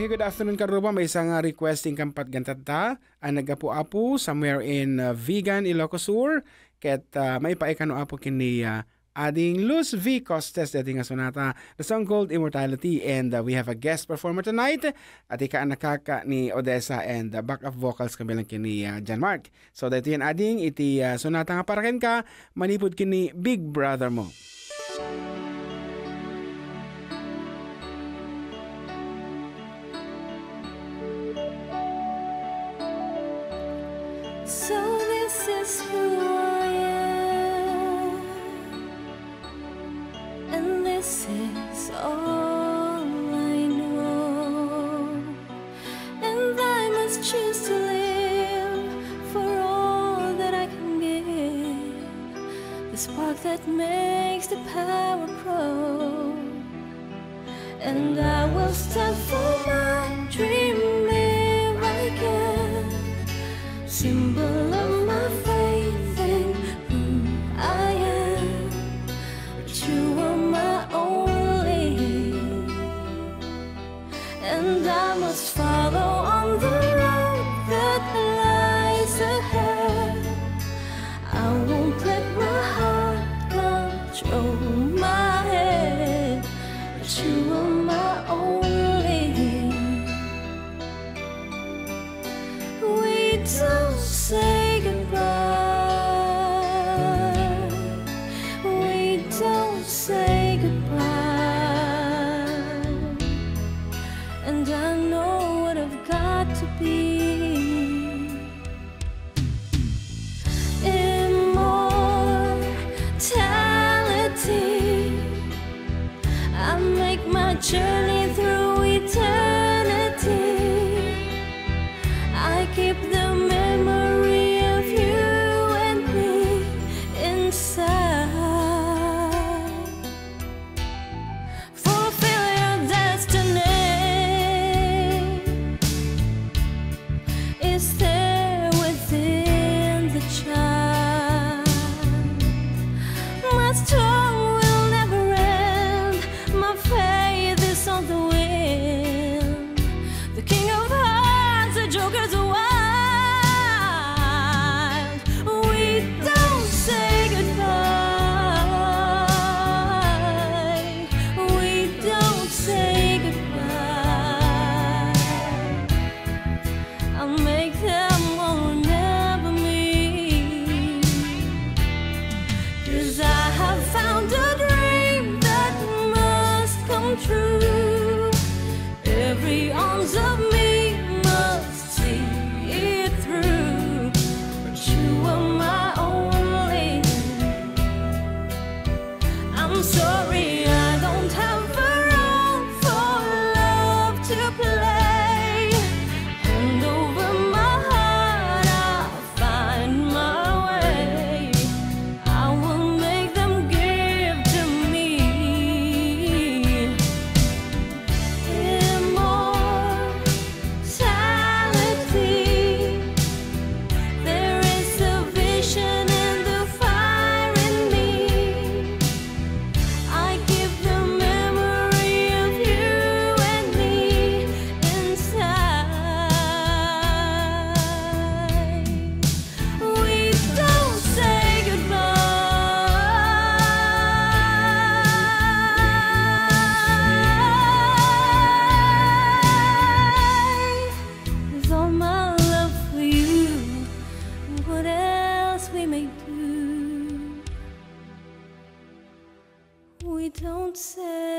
Okay, good afternoon karuba. May isang requesting kampat gantata. Ang nagapu-apu somewhere in Vegan, Ilocos Sur. Ket may paikano apo kini adding Luz V. Costes dating nga sonata. The song called Immortality. And we have a guest performer tonight. At ika ang nakaka ni Odessa and backup vocals kabilang kini John Mark. So dito yan adding iti sonata nga para ken ka. Manipod kini Big Brother mo. So this is who I am, and this is all I know, and I must choose to live for all that I can give, the spark that makes the power grow, and I will stand for my dream if I can. Symbol of my faith in who I am, but you are my only, and I must follow on the road that lies ahead. I won't let my heart control my head, but you are my only. Don't say goodbye. We don't say goodbye. And I know what I've got to be. Immortality. I make my journey through eternity. I keep the memory of you and me inside. Fulfill your destiny. Is there within the child? My storm will never end. My faith is on the wind. The King of Hearts, the Joker's wild. We don't say goodbye. We don't say goodbye. I'll make them all remember me, 'cause I have found a dream that must come true. Every ounce of me must see it through, but you are my only. I'm sorry I don't have a role for love to play. Hand over my heart, I'll find my way. I will make them give to me. Immortality. There is a vision and the fire in me. I keep the memory of you and me inside. We don't say goodbye. With all my love for you, what else we may do, we don't say